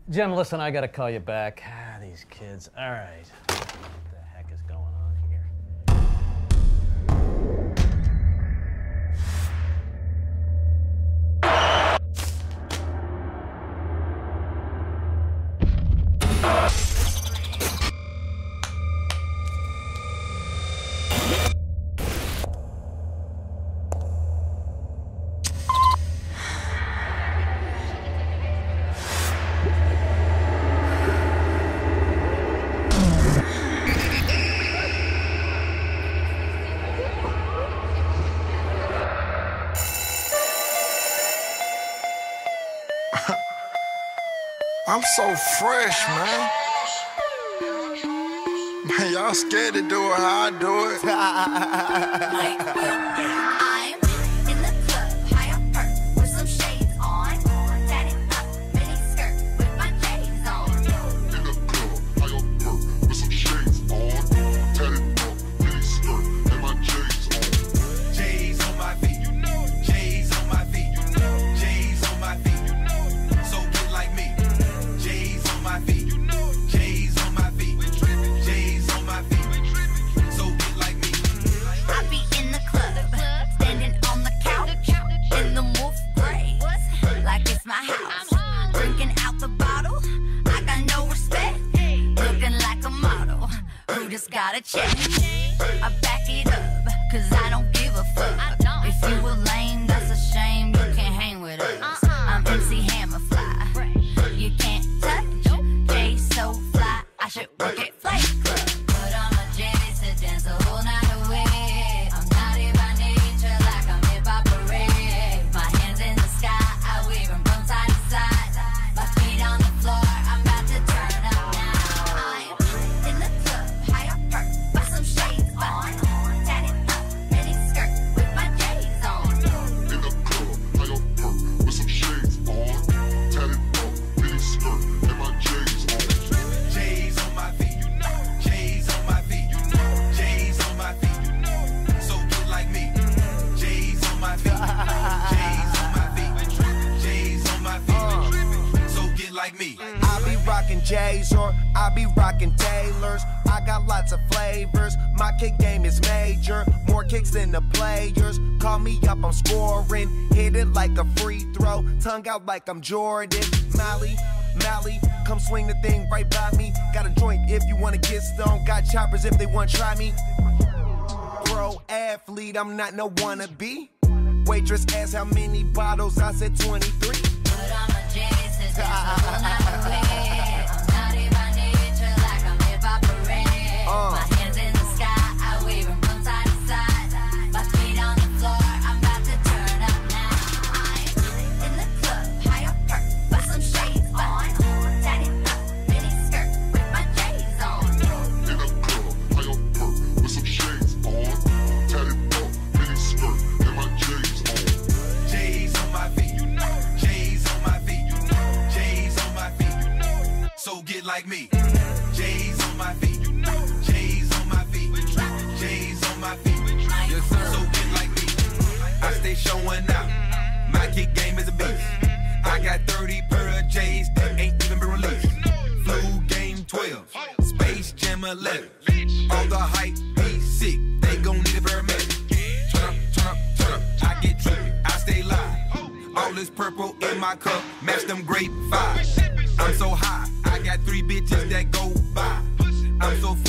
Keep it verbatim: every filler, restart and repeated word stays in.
Jim, listen, I gotta call you back. Ah, these kids. All right. What the heck is going on here? I'm so fresh, man. Man, y'all scared to do it how I do it. I'm in the club, high up perk, with some shades on. Tatted up, mini skirt, with my J's on. In the club, high up perk, with some shades on. Tatted up, mini skirt, and my J's on. J's on my feet, you know it. J's on my feet, you know it. J's on my feet, you know it. So get like me. J's on my feet, you know it. J's on my feet, J's on my feet. So get like me. I be in the club, standing on the couch, in the wolf gray, like it's my house. Drinking out the bottle, I got no respect. Looking like a model, who just got a check. I back it up, cause I don't give a fuck. If you were lame, that's a shame, you can't hang with us. I'm M C Hammerfly, you can't touch. Jay so fly, I should work at Flight Club. Put on my J's to dance the whole night away. I'm naughty by nature, like I'm hip-hop parade. My hands in the sky, I wave them from side to side. My feet on the floor, I'm about to turn up now. I'm in the club, high up perk, with some shades on. Tatted up, mini skirt, with my J's on. In the club, high up perk, with some shades on. Tatted up, mini skirt, and my J's on. J's on my feet, you know it. J's on my feet, you know it. J's on my feet, you know it. So get like me. J's on my feet, J's on my feet, J's on my feet. So get like me. I be rockin' J's or I be rockin' Taylors. I got lots of flavors. My kick game is major. More kicks than the players. Call me up, I'm scoring. Hit it like a free throw. Tongue out like I'm Jordan. Mally, Mally, come swing the thing right by me. Got a joint if you wanna get stoned. Got choppers if they wanna try me. Pro athlete, I'm not no wannabe. Waitress asked how many bottles, I said twenty-three. Put on my J's to dance the whole night away. I'm naughty by nature, like I'm hip-hop parade. Uh. My hands in the sky, I wave them from side to side. My feet on the floor, I'm about to turn up now. I'm in the club, high up perk, with some shades on. Tatted up, mini skirt, with my J's on. In the club, high up perk, with some shades on. Tatted up, mini skirt, and my J's on. J's on my feet, you know it. J's on my feet, you know it. J's on my feet, you know it. So get like me. J's on my feet, you know it. J's on my feet, J's on my feet. Yes, sir. So get like me. I stay showing out. My kick game is a beast. I got thirty pair of J's that ain't even been released. Flu game twelve, Space Jam eleven. All the hype be sick, they gon' need a paramedic. Turn up, turn up, turn up. I get trippy, I stay live. All this purple in my cup, match them grape vibes. I'm so high, I got three bitches that go by. I'm so